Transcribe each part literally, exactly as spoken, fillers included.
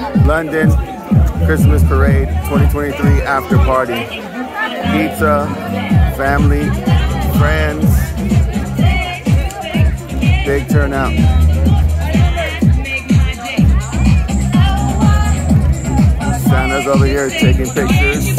London Christmas Parade twenty twenty-three after party. Pizza, family, friends. Big turnout. Santa's over here taking pictures.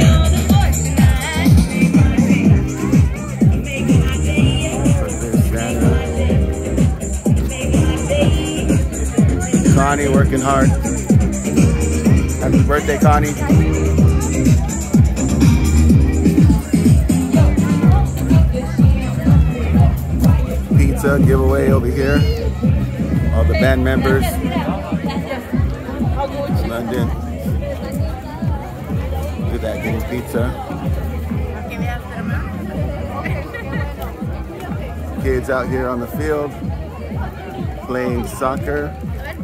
Connie working hard. Happy birthday, Connie. Pizza giveaway over here. All the band members. London. Look at that, getting pizza. Kids out here on the field playing soccer.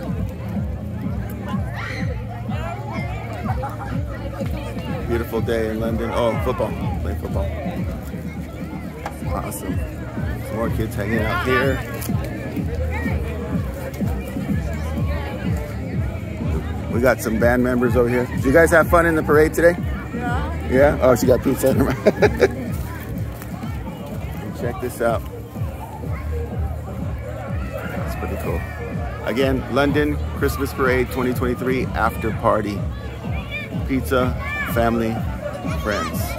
Beautiful day in London. Oh, football. Play football. Awesome. Some more kids hanging out here. We got some band members over here. Did you guys have fun in the parade today? Yeah. Yeah? Oh, she got pizza in her mouth. Check this out. It's pretty cool. Again, London Christmas Parade twenty twenty-three after party. Pizza, family, friends.